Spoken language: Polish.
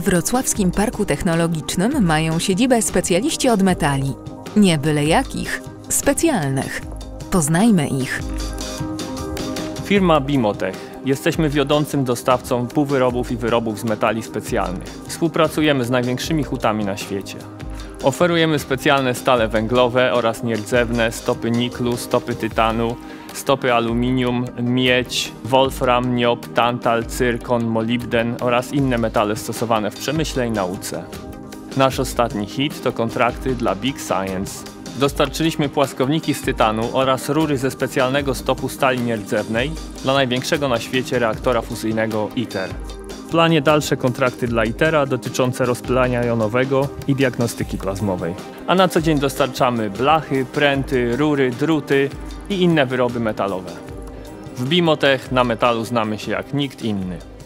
Wrocławskim Parku Technologicznym mają siedzibę specjaliści od metali. Nie byle jakich, specjalnych. Poznajmy ich. Firma Bimotech. Jesteśmy wiodącym dostawcą półwyrobów i wyrobów z metali specjalnych. Współpracujemy z największymi hutami na świecie. Oferujemy specjalne stale węglowe oraz nierdzewne, stopy niklu, stopy tytanu, stopy aluminium, miedź, wolfram, niob, tantal, cyrkon, molibden oraz inne metale stosowane w przemyśle i nauce. Nasz ostatni hit to kontrakty dla Big Science. Dostarczyliśmy płaskowniki z tytanu oraz rury ze specjalnego stopu stali nierdzewnej dla największego na świecie reaktora fuzyjnego ITER. W planie dalsze kontrakty dla ITER-a dotyczące rozpylania jonowego i diagnostyki plazmowej. A na co dzień dostarczamy blachy, pręty, rury, druty i inne wyroby metalowe. W Bimotech na metalu znamy się jak nikt inny.